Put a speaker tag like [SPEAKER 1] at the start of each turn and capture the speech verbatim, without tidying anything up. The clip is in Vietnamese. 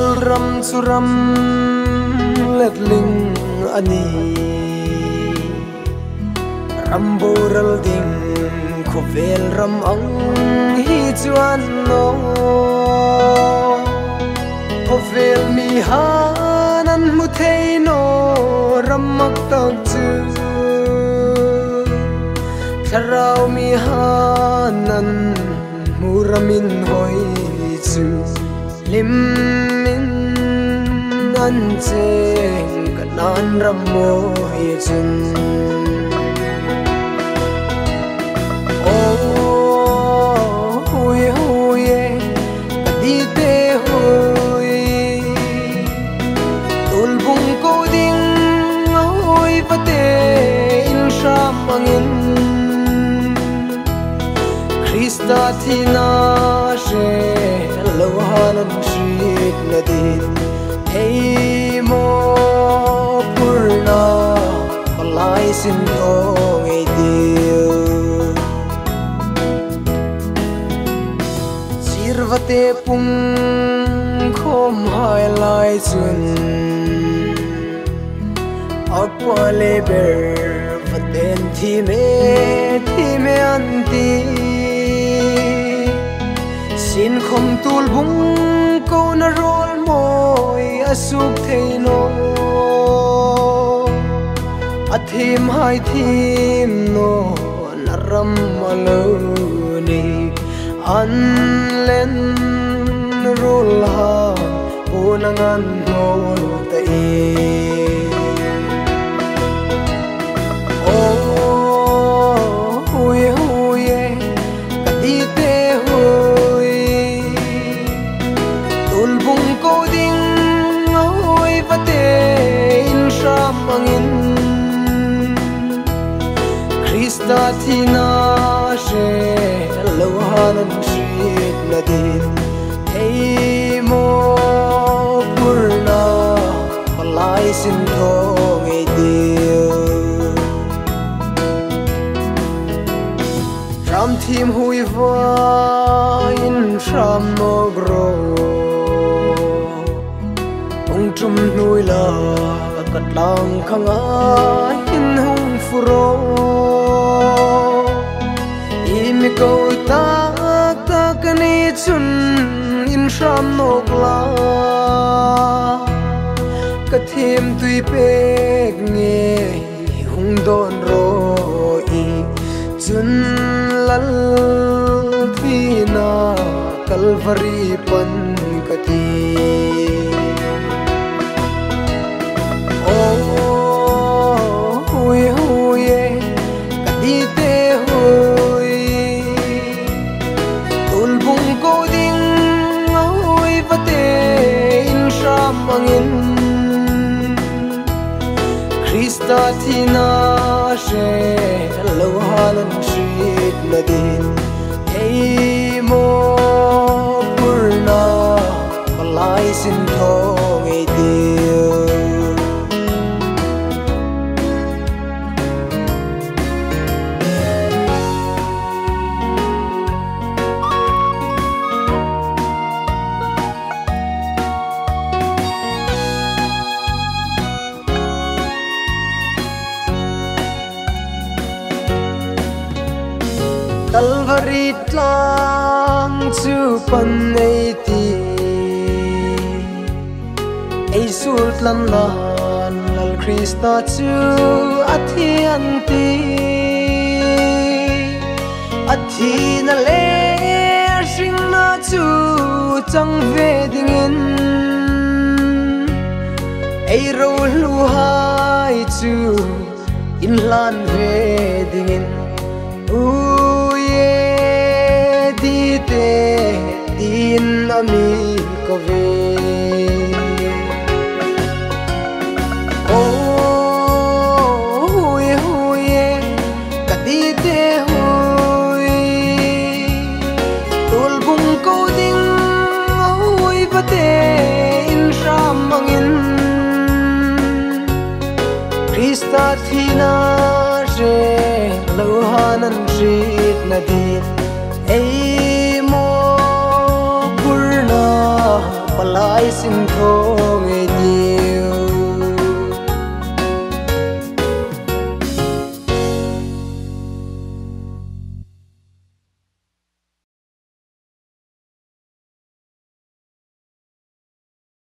[SPEAKER 1] ram suram let ling ani ram boral ding khovel ram ang hi chuan no khovel mi hanan mu thei no ram mak tak chu tharau mi hanan muramin hoi chu lim min an cheng kanan ram mo hi chun o hui hui di te hui tul bung ko ding hui va te in sham angin Krista thina she lo hanan shit na din hey mo purna palai sin to ei dio sirvate pum khom hai lai chun apale ber vaten thi me thi me anti sin khom tul bung ko na rol moi asuk theino athim hai thim no naram maloni an len rol ha punangan no ta e o hui hui di te hui tul bung ko ding hui va te in sham angin Krista thina she lo hanan shit na din hey mo purna palai sin thong ei dio ram thim hui va in sham no gro ong chum nuôi la kat lang khanga hin hung furo imi ko ta ta kani chun in sham no la kathim tui pek nge hung don ro i chun lal thina kalvari pan kati o hui hui kadi te hui tul bung ko ding hui va te in sham angin Krista thina she lo hanan shit na din hey mo purna palai sin thong ei dio Calvary tlang chu pan nei ti ei sult lam lan lal Krista chu athian ti athi na le sing na chu chang ve ding in ei ro lu hai chu in lan ve ding in u di te din ami ko ve o hui hui kadi te hui tul bung ko ding hui va te in sham angin Krista thina she lo hanan shit na din hey mo purna lai xin thôi